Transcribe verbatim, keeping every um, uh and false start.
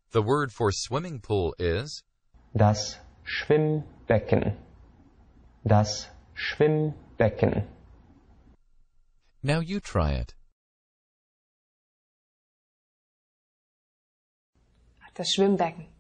The word for swimming pool is das Schwimmbecken. Das Schwimmbecken. Now you try it. Das Schwimmbecken.